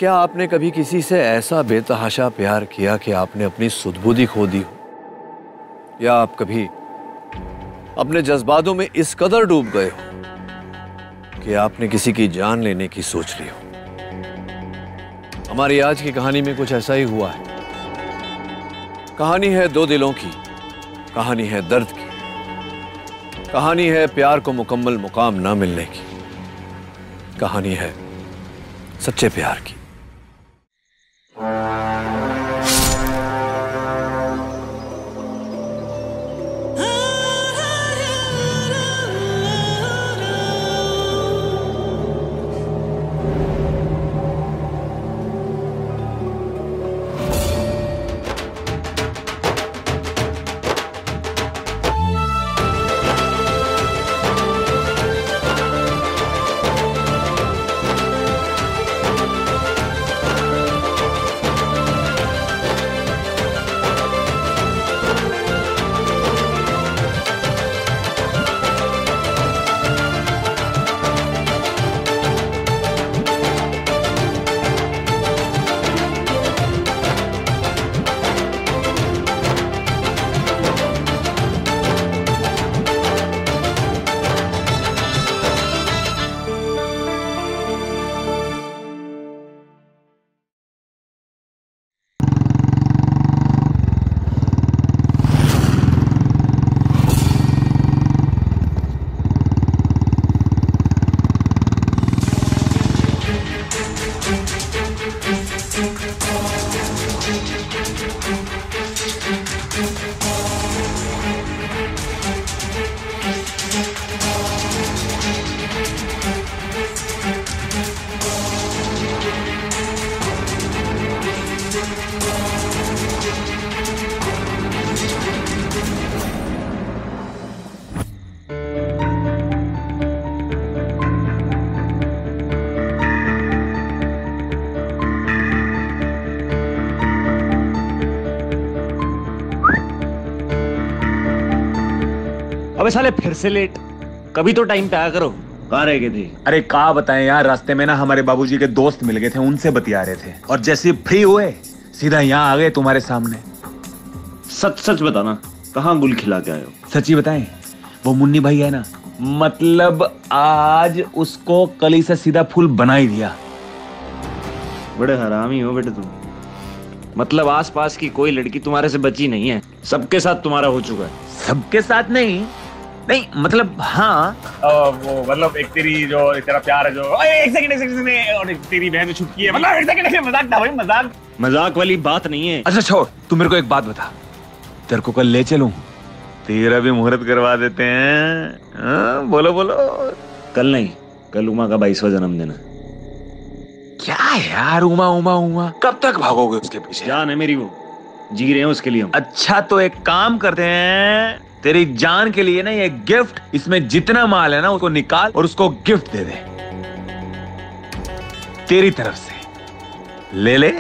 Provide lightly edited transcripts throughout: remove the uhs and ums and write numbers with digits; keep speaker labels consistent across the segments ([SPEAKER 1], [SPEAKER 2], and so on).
[SPEAKER 1] क्या आपने कभी किसी से ऐसा बेतहाशा प्यार किया कि आपने अपनी सुध-बुद्धि खो दी हो? या आप कभी अपने जज्बातों में इस कदर डूब गए हो कि आपने किसी की जान लेने की सोच ली हो? हमारी आज की कहानी में कुछ ऐसा ही हुआ है। कहानी है दो दिलों की, कहानी है दर्द की, कहानी है प्यार को मुकम्मल मुकाम ना मिलने की, कहानी है सच्चे प्यार की।
[SPEAKER 2] अबे साले फिर से लेट। कभी तो टाइम पे आया करो। कहाँ रह गए थे?
[SPEAKER 3] अरे कहाँ बताएं यार, रास्ते में ना हमारे बाबूजी के दोस्त मिल गए थे, उनसे बतिया रहे थे और जैसे फ्री हुए सीधा यहाँ आ गए तुम्हारे सामने।
[SPEAKER 2] सच सच बताना, कहाँ गुल खिला के आए हो?
[SPEAKER 3] सच्ची बताएं, वो मुन्नी भाई है ना, मतलब आज उसको कली से सीधा फूल बना ही दिया।
[SPEAKER 2] बड़े हरामी हो बेटे तुम। मतलब आसपास की कोई लड़की तुम्हारे से बची नहीं है, सबके साथ तुम्हारा हो चुका है।
[SPEAKER 3] सबके साथ नहीं, नहीं मतलब हाँ
[SPEAKER 4] वो मतलब एक तेरा प्यार है जो एक सेकंड और एक तेरी बहन जो छुटकी है, मतलब एक सेकंड मजाक था भाई, मजाक
[SPEAKER 2] मजाक वाली बात नहीं है।
[SPEAKER 3] अच्छा छोड़, तू मेरे को एक बात बता, तेरे को कल ले चलूं, तेरा भी मुहूर्त करवा देते हैं। बोलो बोलो।
[SPEAKER 2] कल नहीं, कल उमा का 22वां जन्मदिन है।
[SPEAKER 3] क्या यार, उमा उमा उमा कब तक भागोगे उसके पीछे?
[SPEAKER 2] जान है मेरी, वो जी रहे हैं उसके लिए हम।
[SPEAKER 3] अच्छा तो एक काम करते हैं, तेरी जान के लिए ना ये गिफ्ट, इसमें जितना माल है ना उसको निकाल और उसको गिफ्ट दे दे तेरी तरफ से। ले ले।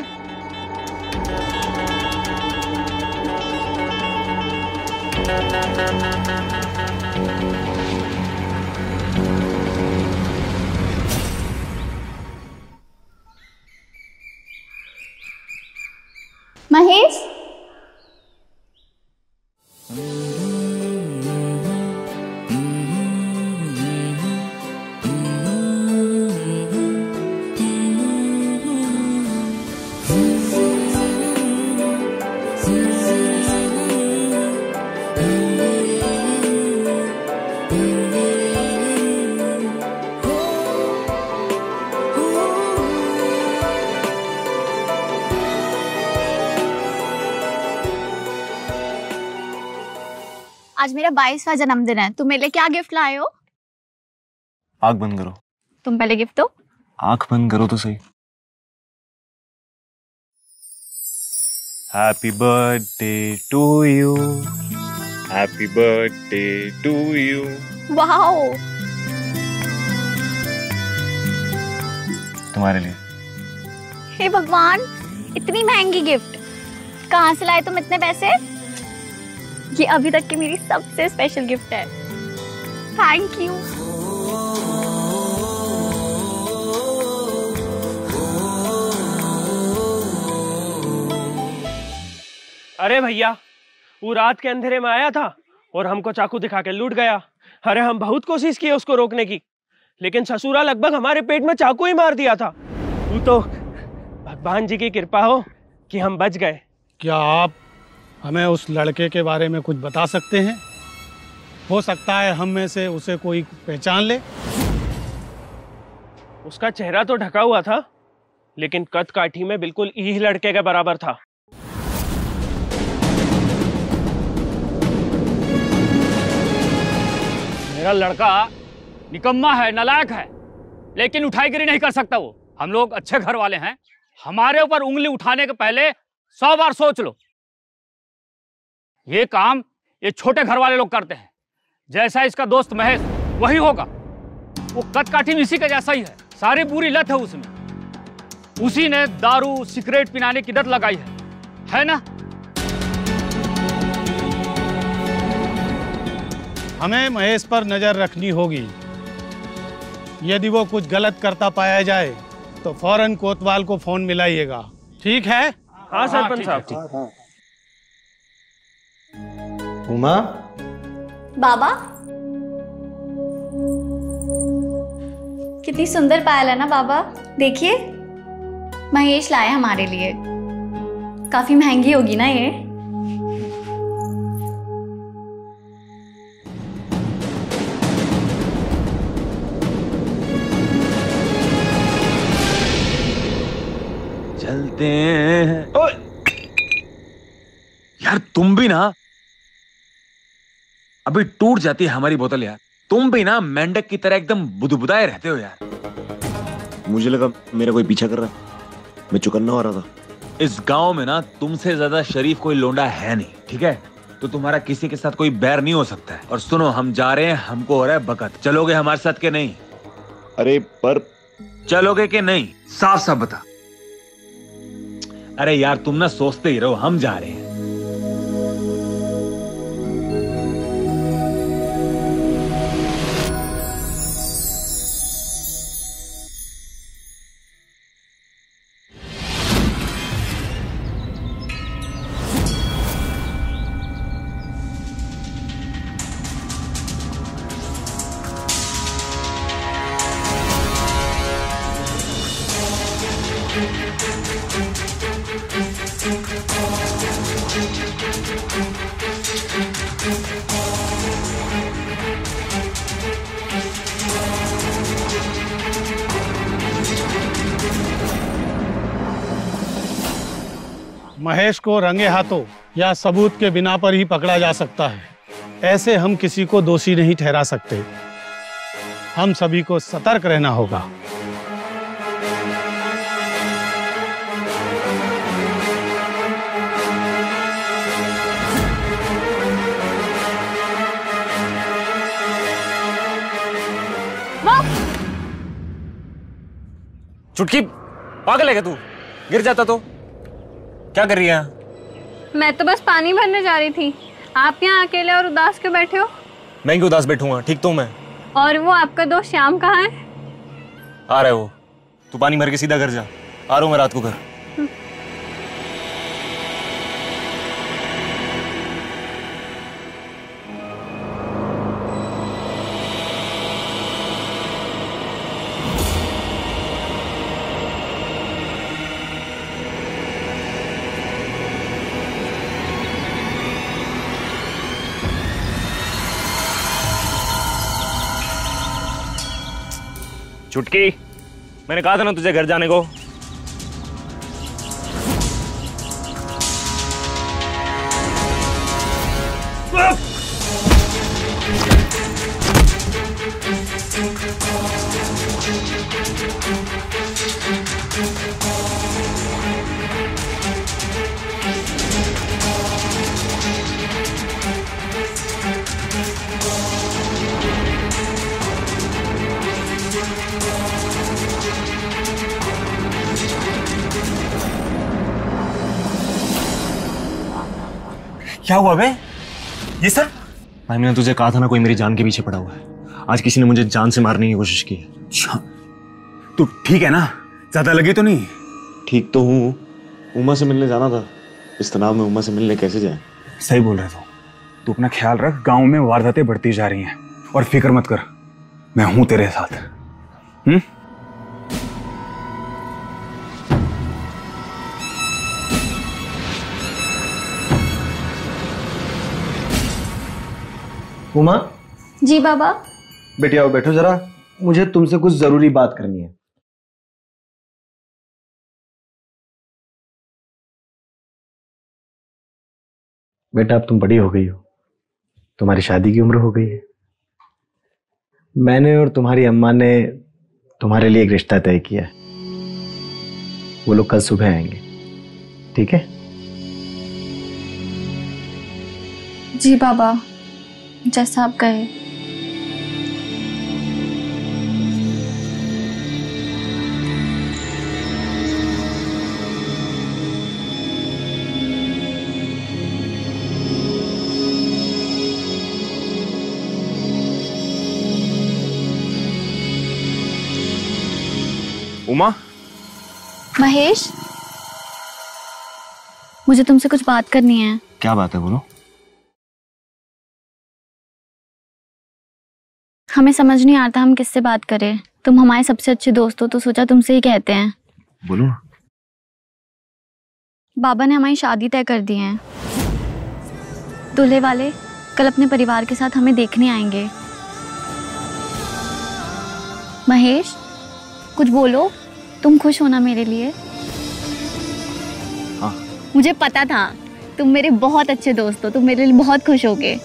[SPEAKER 5] महेश, आज मेरा 22वां जन्मदिन है, तुम मेरे लिए क्या गिफ्ट लाए हो?
[SPEAKER 4] आंख बंद करो।
[SPEAKER 5] तुम पहले गिफ्ट दो।
[SPEAKER 4] आंख बंद करो तो सही। Happy birthday to you, happy birthday to you.
[SPEAKER 5] Wow,
[SPEAKER 4] तुम्हारे लिए।
[SPEAKER 5] हे भगवान, इतनी महंगी गिफ्ट कहाँ से लाए तुम इतने पैसे? ये अभी तक की मेरी सबसे स्पेशल गिफ्ट है। Thank you.
[SPEAKER 6] अरे भैया, वो रात के अंधेरे में आया था और हमको चाकू दिखा के लूट गया। अरे हम बहुत कोशिश किए उसको रोकने की, लेकिन ससुरा लगभग हमारे पेट में चाकू ही मार दिया था। वो तो भगवान जी की कृपा हो कि हम बच गए।
[SPEAKER 7] क्या आप हमें उस लड़के के बारे में कुछ बता सकते हैं? हो सकता है हम में से उसे कोई पहचान ले।
[SPEAKER 6] उसका चेहरा तो ढका हुआ था, लेकिन कद काठी में बिल्कुल इस लड़के के बराबर था।
[SPEAKER 8] मेरा लड़का निकम्मा है, नालायक है, लेकिन उठाईगिरी नहीं कर सकता वो। हम लोग अच्छे घर वाले हैं, हमारे ऊपर उंगली उठाने के पहले 100 बार सोच लो। ये काम ये छोटे घर वाले लोग करते हैं। जैसा इसका दोस्त महेश वही होगा। वो कद काठी में इसी के जैसा ही है, सारी बुरी लत है उसमें। उसी ने दारू सिगरेट पिलाने की लत लगाई है ना?
[SPEAKER 7] हमें महेश पर नजर रखनी होगी। यदि वो कुछ गलत करता पाया जाए तो फौरन कोतवाल को फोन मिलाइएगा, ठीक है?
[SPEAKER 6] हाँ सरपंच साहब।
[SPEAKER 2] उमा,
[SPEAKER 5] बाबा, कितनी सुंदर पायल है ना बाबा। देखिए, महेश लाए हमारे लिए। काफी महंगी होगी ना ये।
[SPEAKER 3] चलते हैं। यार तुम भी ना, अभी टूट जाती है हमारी बोतल यार। तुम भी ना मेंढक की तरह एकदम बुदबुदाए रहते हो यार।
[SPEAKER 2] मुझे लगा मेरा कोई पीछा कर रहा है, मैं चुकन्ना हो रहा था।
[SPEAKER 3] इस गांव में ना तुमसे ज्यादा शरीफ कोई लोंडा है नहीं, ठीक है? तो तुम्हारा किसी के साथ कोई बैर नहीं हो सकता है। और सुनो, हम जा रहे हैं, हमको हो रहा है बकत। चलोगे हमारे साथ के नहीं?
[SPEAKER 2] अरे पर
[SPEAKER 3] चलोगे कि नहीं? साफ साफ बता। अरे यार तुम ना सोचते ही रहो, हम जा रहे हैं।
[SPEAKER 7] महेश को रंगे हाथों या सबूत के बिना पर ही पकड़ा जा सकता है। ऐसे हम किसी को दोषी नहीं ठहरा सकते। हम सभी को सतर्क रहना होगा।
[SPEAKER 9] चुटकी, पागल है क्या तू? गिर जाता तो क्या कर रही है?
[SPEAKER 10] मैं तो बस पानी भरने जा रही थी। आप यहाँ अकेले और उदास क्यों बैठे हो?
[SPEAKER 9] मैं क्यों उदास बैठूंगा, ठीक तो मैं।
[SPEAKER 10] और वो आपका दोस्त श्याम कहाँ है?
[SPEAKER 9] आ रहा है वो। तू पानी भर के सीधा घर जा। आ रहा हूँ मैं रात को घर।
[SPEAKER 8] चुटकी, मैंने कहा था ना तुझे घर जाने को।
[SPEAKER 9] क्या हुआ बे? ये सर? भाई मैंने तुझे कहा था ना, कोई मेरी जान के पीछे पड़ा हुआ है। आज किसी ने मुझे जान से मारने की कोशिश की है।
[SPEAKER 3] तू ठीक है ना? ज्यादा लगे तो नहीं?
[SPEAKER 2] ठीक तो हूँ। उमा से मिलने जाना था, इस तनाव में उमा से मिलने कैसे जाए?
[SPEAKER 11] सही बोल रहे तू अपना ख्याल रख। गांव में वारदातें बढ़ती जा रही हैं और फिक्र मत कर, मैं हूं तेरे साथ।
[SPEAKER 12] उमा
[SPEAKER 5] जी बाबा।
[SPEAKER 12] बेटी आओ, बैठो जरा, मुझे तुमसे कुछ जरूरी बात करनी है। बेटा अब तुम बड़ी हो गई हो, तुम्हारी शादी की उम्र हो गई है। मैंने और तुम्हारी अम्मा ने तुम्हारे लिए एक रिश्ता तय किया है। वो लोग कल सुबह आएंगे, ठीक है?
[SPEAKER 5] जी बाबा, जैसा आप कहे।
[SPEAKER 9] उमा,
[SPEAKER 5] महेश, मुझे तुमसे कुछ बात करनी है।
[SPEAKER 9] क्या बात है, बोलो।
[SPEAKER 5] हमें समझ नहीं आता हम किससे बात करें। तुम हमारे सबसे अच्छे दोस्त हो तो सोचा तुमसे ही कहते हैं।
[SPEAKER 9] बोलो।
[SPEAKER 5] बाबा ने हमारी शादी तय कर दी है। दूल्हे वाले कल अपने परिवार के साथ हमें देखने आएंगे। महेश, कुछ बोलो, तुम खुश हो ना मेरे लिए?
[SPEAKER 9] हाँ।
[SPEAKER 5] मुझे पता था तुम मेरे बहुत अच्छे दोस्त हो, तुम मेरे लिए बहुत खुश होगे।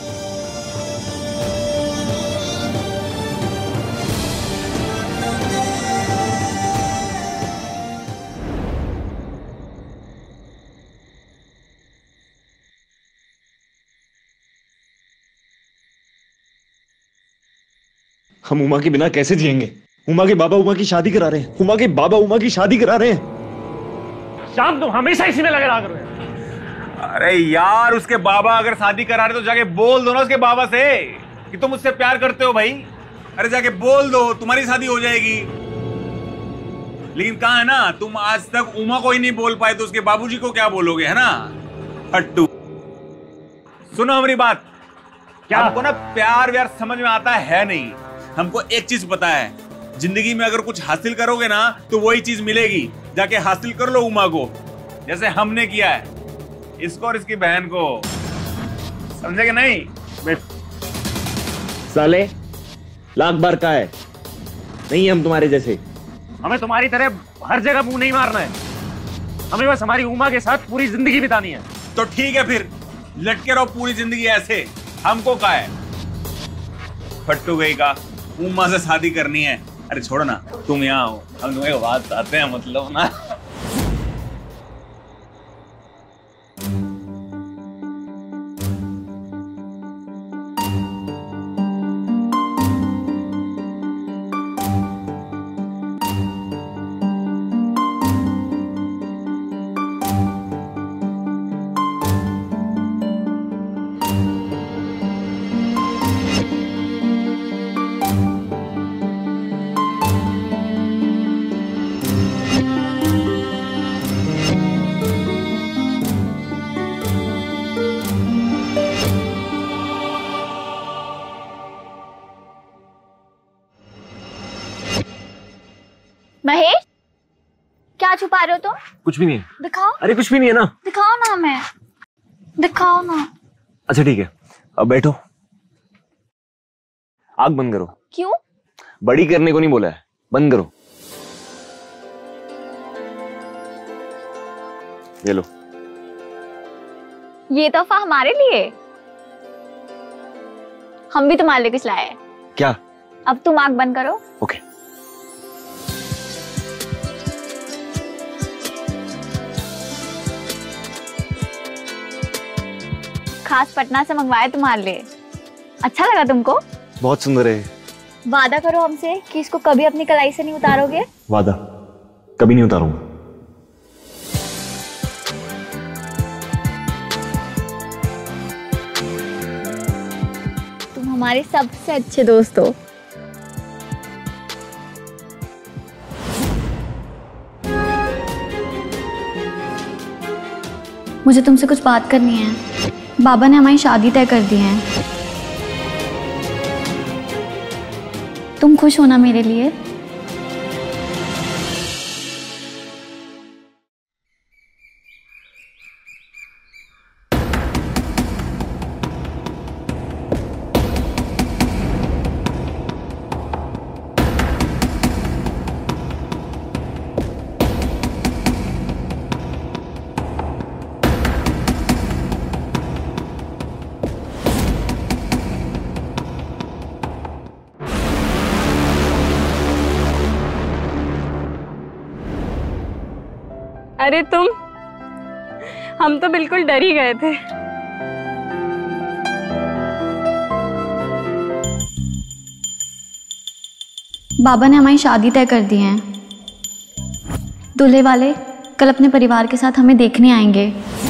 [SPEAKER 2] हम उमा के बिना कैसे जिएंगे? उमा के बाबा उमा की शादी करा रहे हैं। उमा के बाबा उमा की शादी करा रहे हैं।
[SPEAKER 6] शाम तुम हमेशा इसी में लगे रहा करो।
[SPEAKER 4] अरे यार, उसके बाबा अगर शादी करा रहे तो जाके बोल दो ना उसके बाबा से कि तुम उससे प्यार करते हो भाई। अरे जाके बोल दो, तुम्हारी शादी हो जाएगी। लेकिन कहा है ना, तुम आज तक उमा को ही नहीं बोल पाए तो उसके बाबूजी को क्या बोलोगे, है ना? हट्टू, सुनो हमारी बात। क्या हमको ना प्यार व्यार समझ में आता है नहीं। हमको एक चीज पता है, जिंदगी में अगर कुछ हासिल करोगे ना तो वही चीज मिलेगी। जाके हासिल कर लो उमा को, जैसे हमने किया है इसको और इसकी बहन को। समझे कि नहीं?
[SPEAKER 2] साले लाख बार का है, नहीं हम तुम्हारे जैसे।
[SPEAKER 6] हमें तुम्हारी तरह हर जगह मुंह नहीं मारना है। हमें बस हमारी उमा के साथ पूरी जिंदगी बितानी है।
[SPEAKER 4] तो ठीक है, फिर लटके रहो पूरी जिंदगी ऐसे। हमको क्या है, फट्टू गई का उमा से शादी करनी है। अरे छोड़ो ना, तुम यहाँ हो, हम तुम्हें एक बात बताते हैं, मतलब ना।
[SPEAKER 5] महेश, क्या छुपा रहे हो तुम?
[SPEAKER 9] कुछ भी नहीं है।
[SPEAKER 5] दिखाओ।
[SPEAKER 9] अरे कुछ भी नहीं है ना।
[SPEAKER 5] दिखाओ ना हमें, दिखाओ ना।
[SPEAKER 9] अच्छा ठीक है, अब बैठो। आग बंद करो।
[SPEAKER 5] क्यों?
[SPEAKER 9] बड़ी करने को नहीं बोला है, बंद करो। ये लो।
[SPEAKER 5] ये तोहफा हमारे लिए? हम भी तुम्हारे लिए कुछ लाए हैं।
[SPEAKER 9] क्या?
[SPEAKER 5] अब तुम आग बंद करो।
[SPEAKER 9] ओके।
[SPEAKER 5] खास पटना से मंगवाया तुम्हारे लिए। अच्छा लगा तुमको?
[SPEAKER 9] बहुत सुंदर है।
[SPEAKER 5] वादा करो हमसे कि इसको कभी अपनी कलाई से नहीं उतारोगे।
[SPEAKER 9] वादा, कभी नहीं उतारूंगा।
[SPEAKER 5] तुम हमारे सबसे अच्छे दोस्त हो। मुझे तुमसे कुछ बात करनी है। बाबा ने हमारी शादी तय कर दी है। तुम खुश हो ना मेरे लिए?
[SPEAKER 10] अरे तुम, हम तो बिल्कुल डर ही गए थे।
[SPEAKER 5] बाबा ने हमारी शादी तय कर दी है। दूल्हे वाले कल अपने परिवार के साथ हमें देखने आएंगे।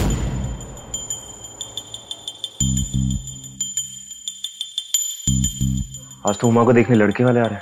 [SPEAKER 9] आज तो उमा को देखने लड़के वाले आ रहे हैं।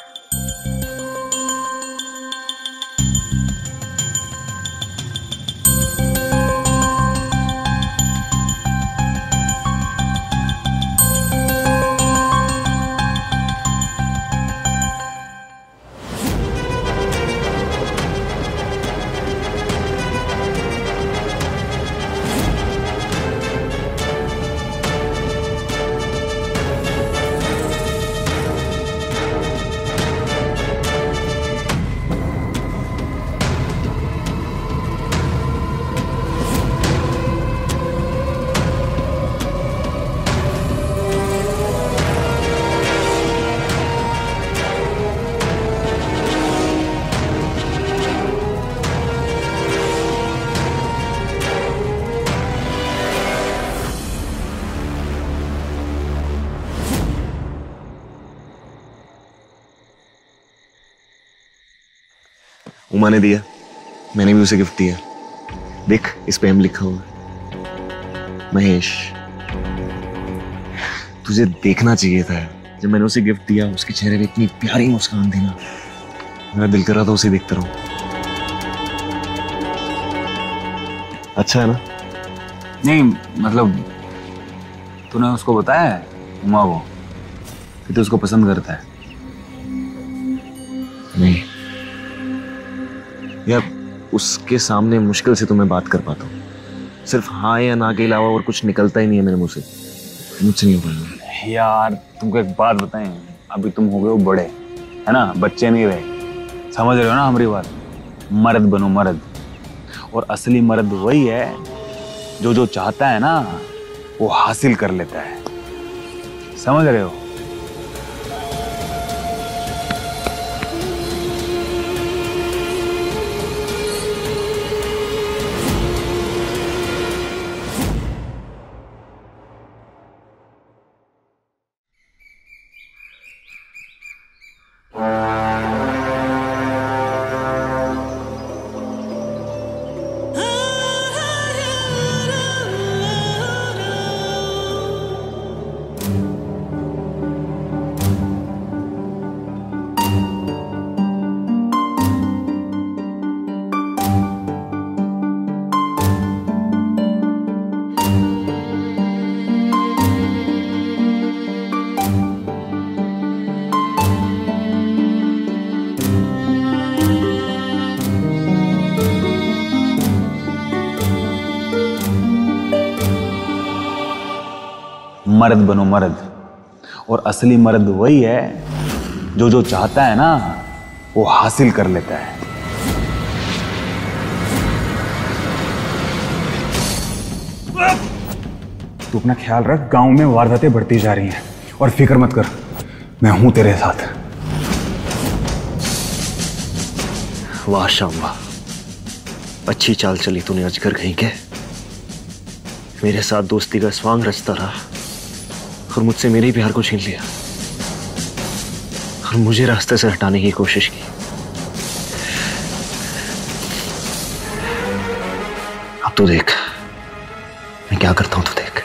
[SPEAKER 9] उमा ने दिया, मैंने भी उसे गिफ्ट दिया। देख, इस पे एम लिखा हुआ है। महेश, तुझे देखना चाहिए था जब मैंने उसे गिफ्ट दिया। उसके चेहरे पे इतनी प्यारी मुस्कान थी ना, मेरा दिल कर रहा था उसे देखता रहूं। अच्छा है ना?
[SPEAKER 11] नहीं मतलब तूने उसको बताया है उमा को कि तू उसको पसंद करता है?
[SPEAKER 9] नहीं यार, उसके सामने मुश्किल से तो मैं बात कर पाता हूँ। सिर्फ हाँ या ना के अलावा और कुछ निकलता ही नहीं है मेरे मुंह से। मुझसे नहीं हो पाएगा।
[SPEAKER 11] यार तुमको एक बात बताएं, अभी तुम हो गए हो बड़े, है ना, बच्चे नहीं रहे। समझ रहे हो ना हमारी बात? मर्द बनो, मर्द। और असली मर्द वही है जो जो चाहता है ना वो हासिल कर लेता है। समझ रहे हो? मर्द बनो, मर्द। और असली मर्द वही है जो जो चाहता है ना वो हासिल कर लेता है। तू अपना ख्याल रख, गांव में वारदातें बढ़ती जा रही हैं और फिक्र मत कर, मैं हूं तेरे साथ।
[SPEAKER 9] वाह शाम वाह, अच्छी चाल चली तूने अजगर कहीं के। मेरे साथ दोस्ती का स्वांग रचता रहा और मुझसे मेरे ही प्यार को छीन लिया और मुझे रास्ते से हटाने की कोशिश की। अब तो देख मैं क्या करता हूं, तो देख।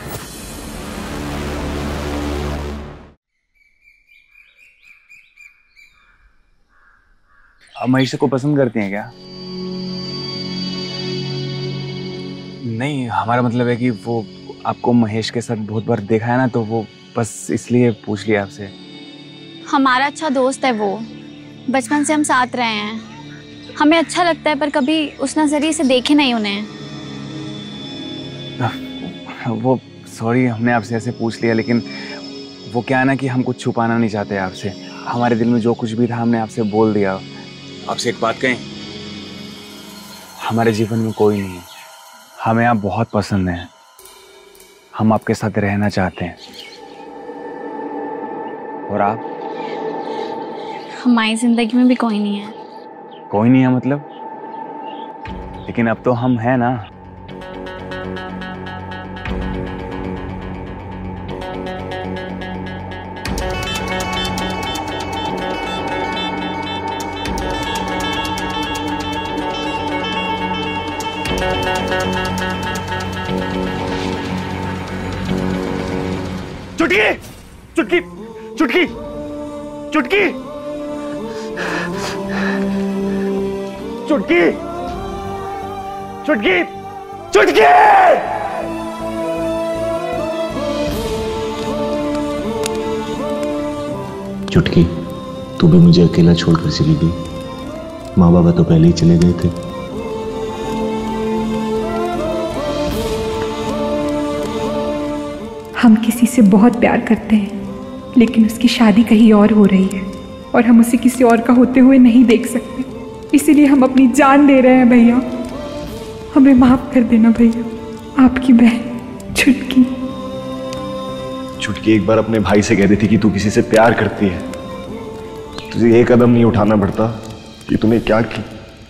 [SPEAKER 11] अब महेश को पसंद करती हैं क्या? नहीं, हमारा मतलब है कि वो आपको महेश के साथ बहुत बार देखा है ना, तो वो बस इसलिए पूछ लिया आपसे।
[SPEAKER 5] हमारा अच्छा दोस्त है वो, बचपन से हम साथ रहे हैं, हमें अच्छा लगता है, पर कभी उस नजरिए से देखे नहीं उन्हें।
[SPEAKER 11] वो सॉरी, हमने आपसे ऐसे पूछ लिया, लेकिन वो क्या है ना कि हम कुछ छुपाना नहीं चाहते आपसे। हमारे दिल में जो कुछ भी था हमने आपसे बोल दिया। आपसे एक बात कहें, हमारे जीवन में कोई नहीं है, हमें आप बहुत पसंद हैं, हम आपके साथ रहना चाहते हैं। और आप?
[SPEAKER 5] हमारी जिंदगी में भी कोई नहीं है।
[SPEAKER 11] कोई नहीं है मतलब? लेकिन अब तो हम हैं ना।
[SPEAKER 6] चुटकी चुटकी चुटकी चुटकी चुटकी चुटकी चुटकी।
[SPEAKER 12] चुटकी, तू भी मुझे अकेला छोड़कर चली गई। माँ बाबा तो पहले ही चले गए थे।
[SPEAKER 13] हम किसी से बहुत प्यार करते हैं, लेकिन उसकी शादी कहीं और हो रही है और हम उसे किसी और का होते हुए नहीं देख सकते, इसीलिए हम अपनी जान दे रहे हैं। भैया, हमें माफ कर देना भैया। आपकी बहन चुटकी।
[SPEAKER 12] चुटकी एक बार अपने भाई से कह रही थी कि तू किसी से प्यार करती है। तुझे ये कदम नहीं उठाना पड़ता कि तूने क्या की।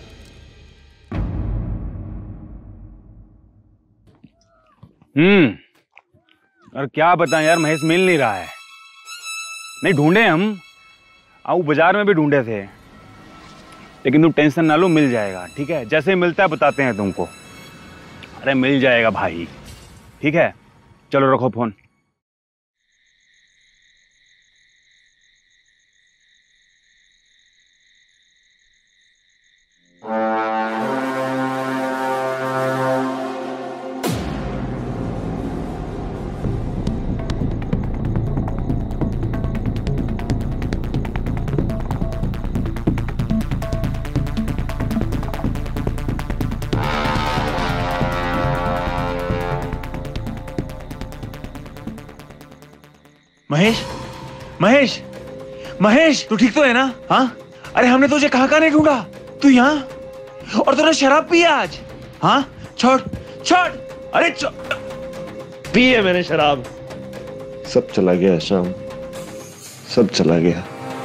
[SPEAKER 11] और क्या बताएं यार, महेश मिल नहीं रहा है। नहीं ढूंढे हम, आओ बाजार में भी ढूंढे थे, लेकिन तुम टेंशन ना लो, मिल जाएगा। ठीक है, जैसे मिलता है बताते हैं तुमको। अरे मिल जाएगा भाई, ठीक है। चलो रखो फोन।
[SPEAKER 4] महेश, महेश, महेश, तू ठीक तो है ना? हाँ, अरे हमने तुझे कहाँ नहीं ढूंढा। तू यहाँ, और तूने शराब पी आज? हाँ, छोड़ छोड़, अरे
[SPEAKER 12] पी है मैंने शराब। सब चला गया शाम, सब चला गया।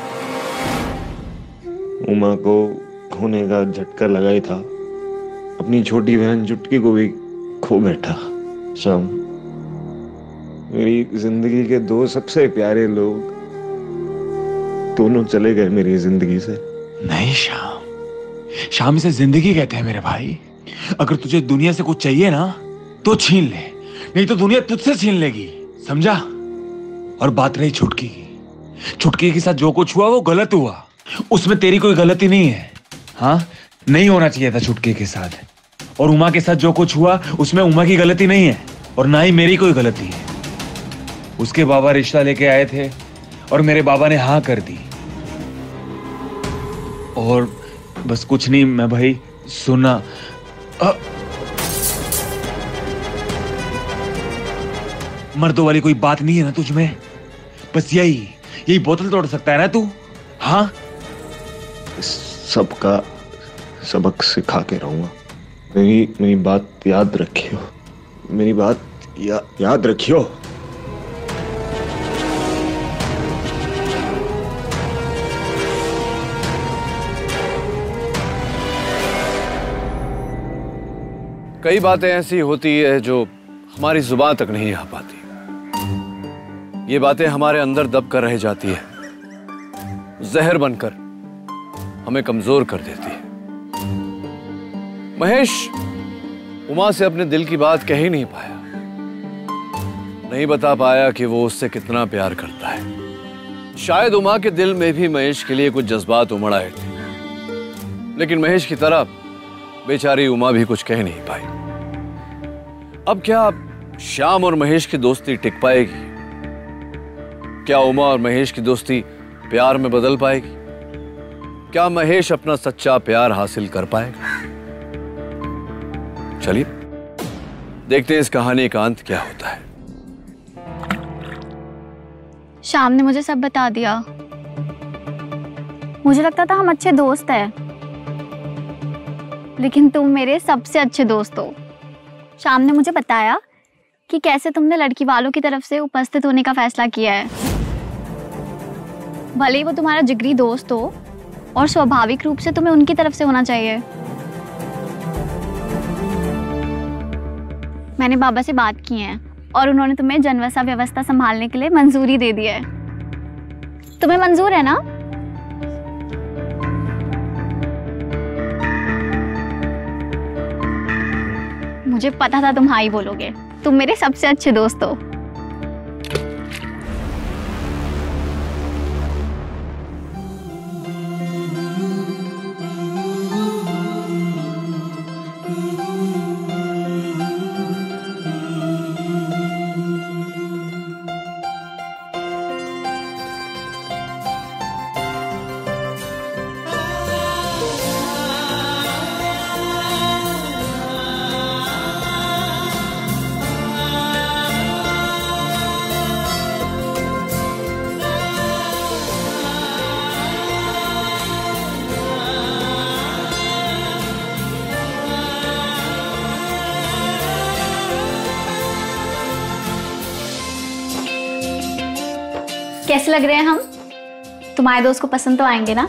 [SPEAKER 12] उमा को खोने का झटका लगा ही था, अपनी छोटी बहन चुटकी को भी खो बैठा शाम। मेरी जिंदगी के दो सबसे प्यारे लोग दोनों चले गए मेरी जिंदगी से।
[SPEAKER 4] नहीं श्याम, श्याम इसे जिंदगी कहते हैं मेरे भाई। अगर तुझे दुनिया से कुछ चाहिए ना तो छीन ले, नहीं तो दुनिया तुझसे छीन लेगी, समझा? और बात रही छुटकी की, छुटकी के साथ जो कुछ हुआ वो गलत हुआ, उसमें तेरी कोई गलती नहीं है। हाँ, नहीं होना चाहिए था छुटकी के साथ। और उमा के साथ जो कुछ हुआ उसमें उमा की गलती नहीं है, और ना ही मेरी कोई गलती है। उसके बाबा रिश्ता लेके आए थे और मेरे बाबा ने हाँ कर दी। और बस कुछ नहीं मैं भाई, सुना मर्दों वाली कोई बात नहीं है ना तुझ में? बस यही बोतल तोड़ सकता है ना तू? हाँ,
[SPEAKER 12] सबका सबक सिखा के रहूंगा। मेरी बात याद रखियो, मेरी बात याद रखियो।
[SPEAKER 1] कई बातें ऐसी होती है जो हमारी जुबान तक नहीं आ पाती। ये बातें हमारे अंदर दब कर रह जाती है, जहर बनकर हमें कमजोर कर देती है। महेश उमा से अपने दिल की बात कह ही नहीं पाया, नहीं बता पाया कि वो उससे कितना प्यार करता है। शायद उमा के दिल में भी महेश के लिए कुछ जज्बात उमड़ आए थे, लेकिन महेश की तरह बेचारी उमा भी कुछ कह नहीं पाई। अब क्या श्याम और महेश की दोस्ती टिक पाएगी? क्या उमा और महेश की दोस्ती प्यार में बदल पाएगी? क्या महेश अपना सच्चा प्यार हासिल कर पाएगा? चलिए देखते हैं इस कहानी का अंत क्या होता है।
[SPEAKER 5] श्याम ने मुझे सब बता दिया। मुझे लगता था हम अच्छे दोस्त हैं, लेकिन तुम मेरे सबसे अच्छे दोस्त हो। श्याम ने मुझे बताया कि कैसे तुमने लड़की वालों की तरफ से उपस्थित होने का फैसला किया है। भले ही वो तुम्हारा जिगरी दोस्त हो और स्वाभाविक रूप से तुम्हें उनकी तरफ से होना चाहिए। मैंने बाबा से बात की है और उन्होंने तुम्हें जनवसा व्यवस्था संभालने के लिए मंजूरी दे दी है। तुम्हें मंजूर है ना? मुझे पता था तुम हाँ ही बोलोगे। तुम मेरे सबसे अच्छे दोस्त हो। कैसे लग रहे हैं हम? तुम्हारे दोस्त को पसंद तो आएंगे ना?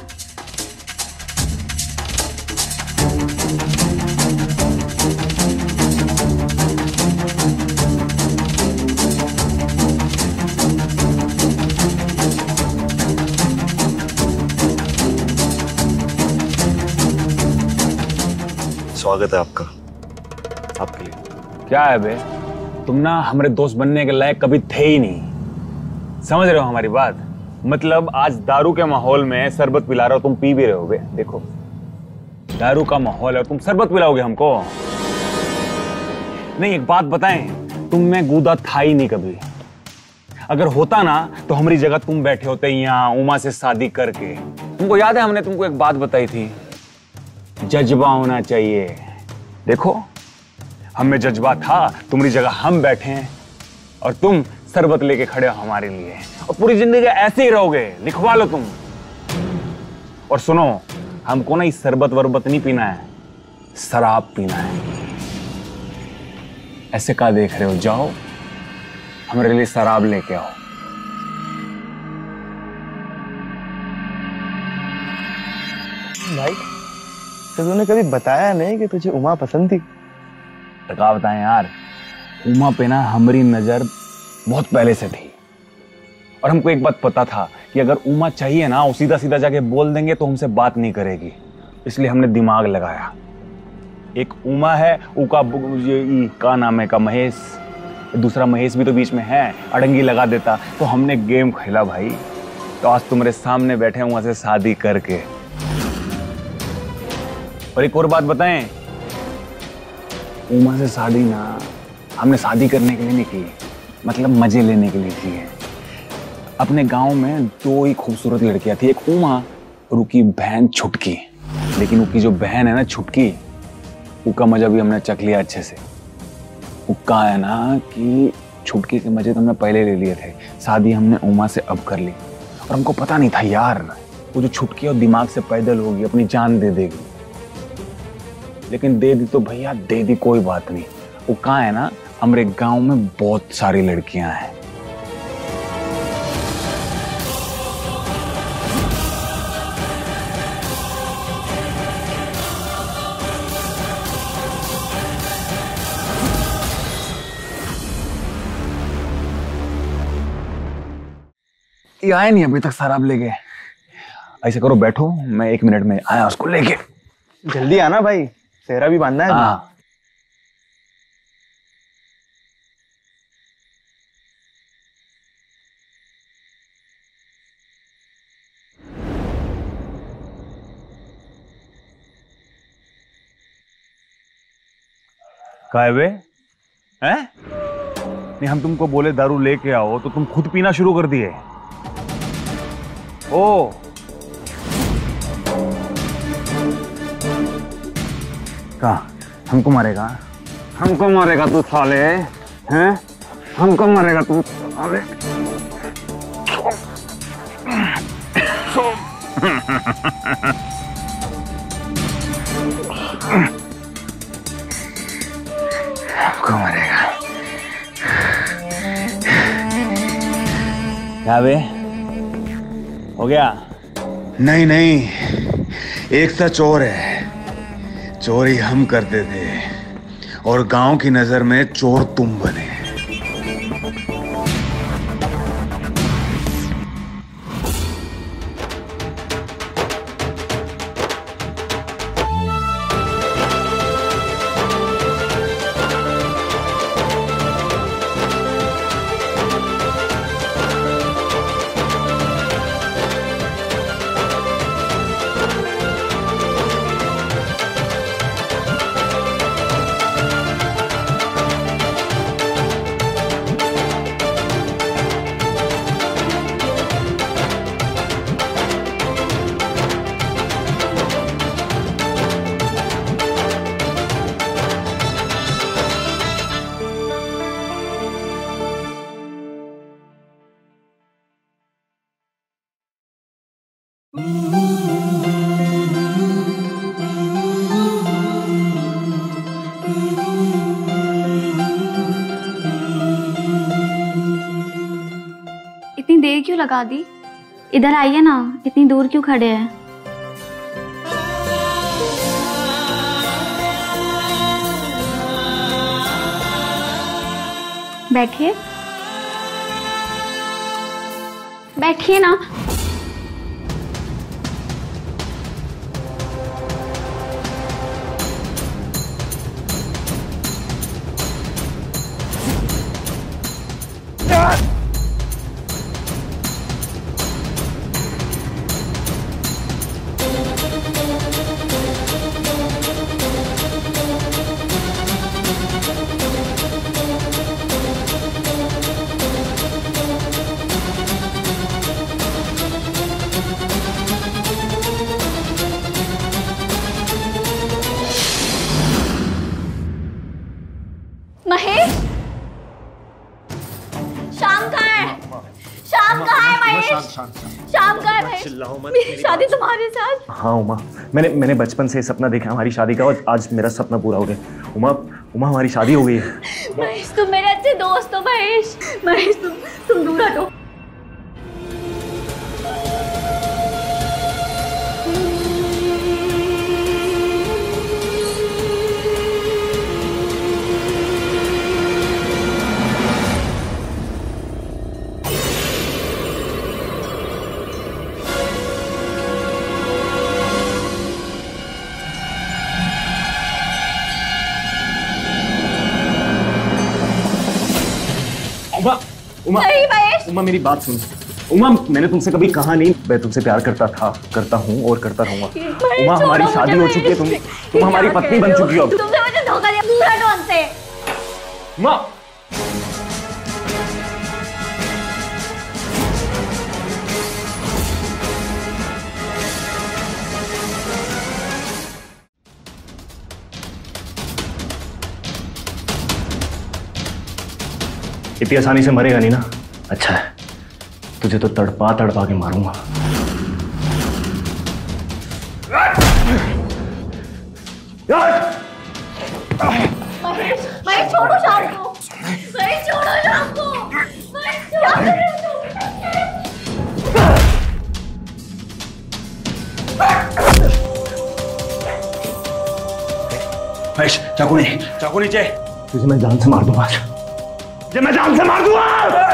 [SPEAKER 12] स्वागत है आपका, आपके लिए।
[SPEAKER 11] क्या है बे, तुम ना हमारे दोस्त बनने के लायक कभी थे ही नहीं। समझ रहे हो हमारी बात? मतलब आज दारू के माहौल में शरबत पिला रहे हो, तुम पी भी रहे हो बे। देखो दारू का माहौल है और तुम शरबत पिलाओगे हमको? नहीं, एक बात बताएं, तुम में गुदा था ही नहीं कभी। अगर होता ना तो हमारी जगह तुम बैठे होते यहाँ उमा से शादी करके। तुमको याद है हमने तुमको एक बात बताई थी, जज्बा होना चाहिए। देखो हमें जज्बा था, तुम्हारी जगह हम बैठे हैं और तुम शरबत लेके खड़े हो हमारे लिए, और पूरी जिंदगी ऐसे ही रहोगे। लिखवा लो तुम। और सुनो, हमको ना इस शरबत वरबत नहीं पीना है, शराब पीना है। ऐसे क्या देख रहे हो? जाओ हमारे लिए शराब लेके आओ।
[SPEAKER 14] भाई तो तूने कभी बताया नहीं कि तुझे उमा पसंद थी?
[SPEAKER 11] तो क्या बताएं यार, उमा पे ना हमारी नजर बहुत पहले से थी और हमको एक बात पता था कि अगर उमा चाहिए ना, वो सीधा सीधा जाके बोल देंगे तो हमसे बात नहीं करेगी। इसलिए हमने दिमाग लगाया। एक उमा है, उका का नाम है का महेश, दूसरा महेश भी तो बीच में है, अड़ंगी लगा देता। तो हमने गेम खेला भाई, तो आज तुम्हारे सामने बैठे हैं वहां से शादी करके। और एक और बात बताएं, उमा से शादी ना हमने शादी करने के लिए नहीं की, मतलब मजे लेने के लिए की है। अपने गांव में दो ही खूबसूरत लड़कियां थी, एक उमा और उसकी बहन छुटकी। लेकिन उसकी जो बहन है ना छुटकी, उसका मजा भी हमने चख लिया अच्छे से। उसका है ना कि छुटकी के मजे तो हमने पहले ले लिए थे, शादी हमने उमा से अब कर ली। और हमको पता नहीं था यार, वो जो छुटकी और दिमाग से पैदल होगी, अपनी जान दे देगी। लेकिन दे दी तो भैया दे दी, कोई बात नहीं। वो कहाँ है ना, हमारे गांव में बहुत सारी लड़कियां हैं। ये आए नहीं अभी तक शराब लेके। ऐसे करो, बैठो, मैं 1 मिनट में आया उसको लेके।
[SPEAKER 14] जल्दी आना भाई, सेहरा भी बांधना है।
[SPEAKER 11] हाँ। काय बे, हैं? नहीं, हम तुमको बोले दारू लेके आओ तो तुम खुद पीना शुरू कर दिए। ओ कहा हमको मारेगा? हमको मारेगा तू साले, हैं? हमको मारेगा तू साले। हमको मारेगा। क्या बे? हो गया?
[SPEAKER 15] नहीं नहीं, एक सच और है। चोरी हम करते थे और गांव की नजर में चोर तुम बने।
[SPEAKER 5] इतनी देर क्यों लगा दी? इधर आइए ना, इतनी दूर क्यों खड़े हैं? बैठिए, बैठिए ना। महेश, शाम कहाँ है? शाम कहाँ है महेश? शाम कहाँ है महेश? मेरी शादी तुम्हारे साथ?
[SPEAKER 9] हाँ उमा, मैंने बचपन से सपना देखा हमारी शादी का और आज मेरा सपना पूरा हो गया। उमा हमारी शादी हो गई है।
[SPEAKER 5] महेश तुम मेरे अच्छे दोस्त हो। महेश, महेश तुम दूर हटो।
[SPEAKER 9] उमा, उमा मेरी बात सुन। उमा मैंने तुमसे कभी कहा नहीं मैं तुमसे प्यार करता था, करता हूँ और करता रहूंगा। उमा हमारी शादी हो चुकी है, तुम हमारी पत्नी बन चुकी हो।
[SPEAKER 5] तुमने मुझे धोखा दिया, दूर हटो हमसे।
[SPEAKER 9] उमा इतनी आसानी से मरेगा नहीं ना? अच्छा है, तुझे तो तड़पा तड़पा के मारूंगा।
[SPEAKER 5] महेश छोड़ो शाम को। महेश छोड़ो शाम को। महेश क्या कर रहे हो तुम?
[SPEAKER 9] महेश चाकू नीचे। तुझे मैं जान से मार दूंगा आज। मैं जान से मार दूंगा।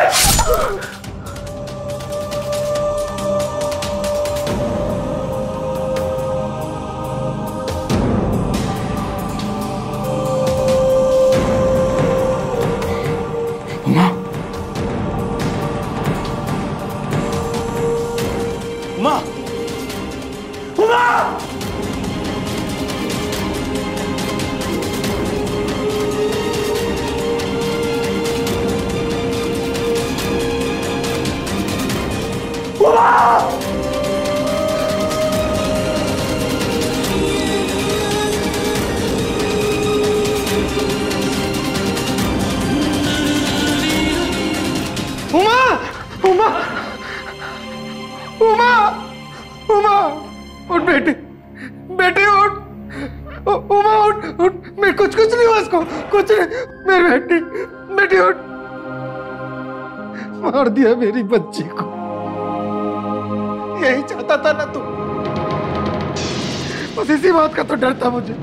[SPEAKER 15] उमा,
[SPEAKER 9] उमा, उमा!
[SPEAKER 14] उमा उमा उमा उमा उठ बेटी, बेटी उठ, उमा उठ उठ, मैं कुछ नहीं हुआ उसको, कुछ नहीं, मेरी बेटी, बेटी उठ। मार दिया मेरी बच्ची को, यही चाहता था ना तू, बस इसी बात का तो डर था मुझे।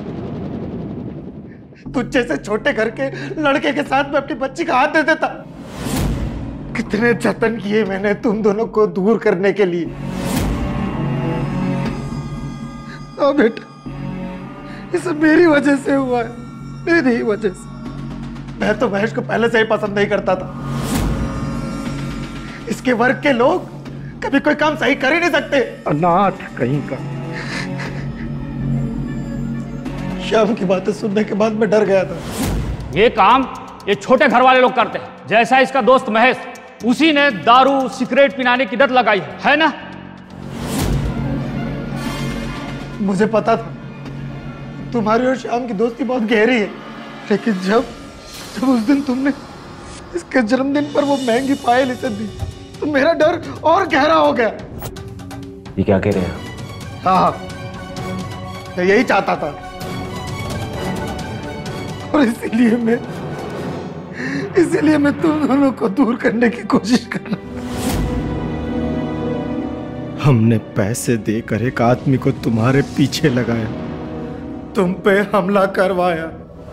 [SPEAKER 14] तुझे से छोटे घर के लड़के के साथ मैं अपनी बच्ची का हाथ दे देता। कितने जतन किए मैंने तुम दोनों को दूर करने के लिए। हाँ बेटा, ये सब मेरी वजह से हुआ है, मेरी ही वजह से। मैं तो महेश को पहले से ही पसंद नहीं करता था। इसके वर्ग के लोग कभी कोई काम सही कर ही नहीं सकते। अनाथ कहीं का। श्याम की बातें सुनने के बाद मैं डर गया था।
[SPEAKER 8] ये काम ये छोटे घर वाले लोग करते हैं, जैसा इसका दोस्त महेश, उसी ने दारू सिगरेट पिलाने की लत लगाई है ना?
[SPEAKER 14] मुझे पता था तुम्हारी और श्याम की दोस्ती बहुत गहरी है, लेकिन जब उस दिन तुमने इसके जन्मदिन पर वो महंगी पायल इसे दी तो मेरा डर और गहरा हो गया।
[SPEAKER 9] ये क्या कह रहे हैं?
[SPEAKER 14] हाँ, मैं यही चाहता था और इसीलिए मैं तुम दोनों को दूर करने की कोशिश कर रहा था। हमने पैसे देकर एक आदमी को तुम्हारे पीछे लगाया, तुम पे हमला करवाया।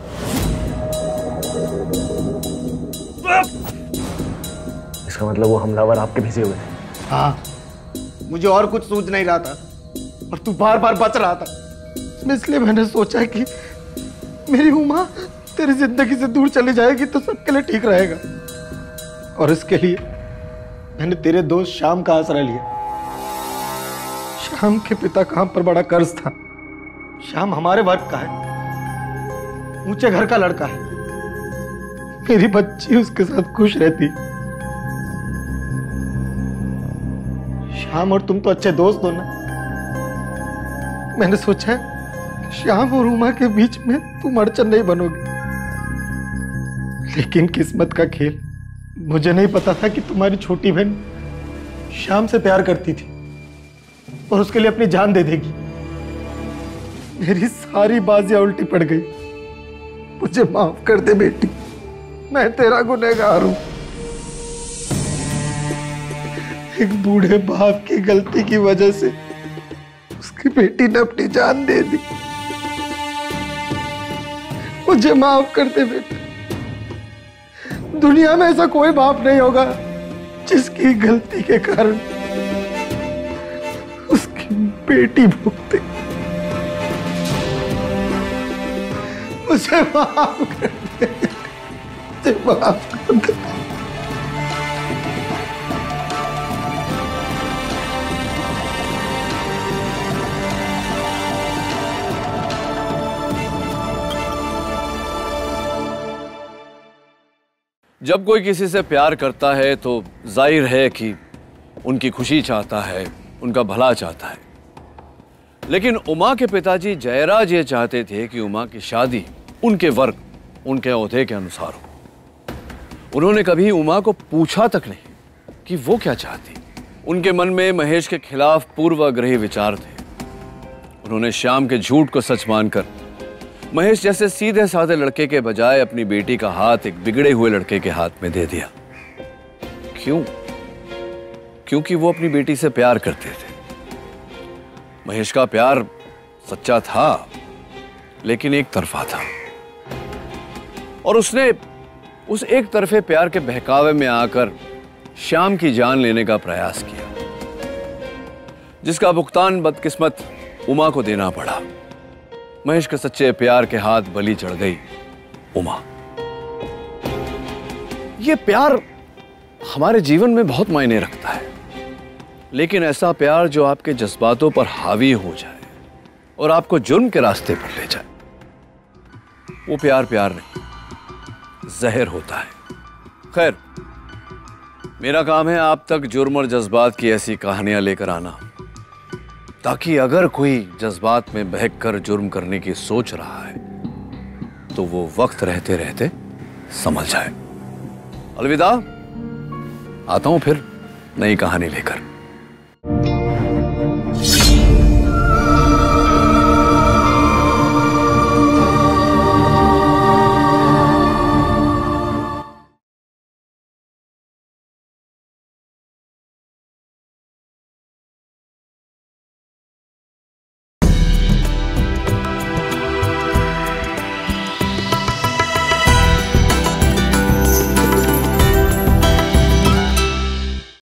[SPEAKER 9] इसका मतलब वो हमलावर आपके पीछे हुए थे?
[SPEAKER 14] हाँ, मुझे और कुछ सूझ नहीं रहा था और तू बार बार बच रहा था, इसलिए मैंने सोचा कि मेरी उमा तेरी जिंदगी से दूर चली जाएगी तो सबके लिए ठीक रहेगा, और इसके लिए मैंने तेरे दोस्त श्याम का आसरा लिया। श्याम के पिता का हम पर बड़ा कर्ज था। श्याम हमारे वर्ग का है, ऊंचे घर का लड़का है, मेरी बच्ची उसके साथ खुश रहती। श्याम और तुम तो अच्छे दोस्त हो ना, मैंने सोचा श्याम और उमा के बीच में तुम अड़चन नहीं बनोगे, लेकिन किस्मत का खेल, मुझे नहीं पता था कि तुम्हारी छोटी बहन श्याम से प्यार करती थी और उसके लिए अपनी जान दे देगी। मेरी सारी बाजियां उल्टी पड़ गई। मुझे माफ कर दे बेटी, मैं तेरा गुनहगार हूं। एक बूढ़े बाप की गलती की वजह से उसकी बेटी ने अपनी जान दे दी। मुझे माफ कर दे बेटा। दुनिया में ऐसा कोई बाप नहीं होगा जिसकी गलती के कारण उसकी बेटी भुगते। मुझे माफ कर दे, मुझे माफ कर दे।
[SPEAKER 1] जब कोई किसी से प्यार करता है तो जाहिर है कि उनकी खुशी चाहता है, उनका भला चाहता है। लेकिन उमा के पिताजी जयराज ये चाहते थे कि उमा की शादी उनके वर्ग, उनके ओहदे के अनुसार हो। उन्होंने कभी उमा को पूछा तक नहीं कि वो क्या चाहती। उनके मन में महेश के खिलाफ पूर्वाग्रही विचार थे। उन्होंने श्याम के झूठ को सच मानकर महेश जैसे सीधे साधे लड़के के बजाय अपनी बेटी का हाथ एक बिगड़े हुए लड़के के हाथ में दे दिया। क्यों? क्योंकि वो अपनी बेटी से प्यार करते थे। महेश का प्यार सच्चा था, लेकिन एक तरफा था, और उसने उस एक तरफे प्यार के बहकावे में आकर श्याम की जान लेने का प्रयास किया, जिसका भुगतान बदकिस्मत उमा को देना पड़ा। महेश के सच्चे प्यार के हाथ बलि चढ़ गई उमा। ये प्यार हमारे जीवन में बहुत मायने रखता है, लेकिन ऐसा प्यार जो आपके जज्बातों पर हावी हो जाए और आपको जुर्म के रास्ते पर ले जाए, वो प्यार प्यार नहीं, जहर होता है। खैर, मेरा काम है आप तक जुर्म और जज्बात की ऐसी कहानियां लेकर आना, ताकि अगर कोई जज्बात में बहकर जुर्म करने की सोच रहा है तो वो वक्त रहते रहते समझ जाए। अलविदा, आता हूं फिर नई कहानी लेकर।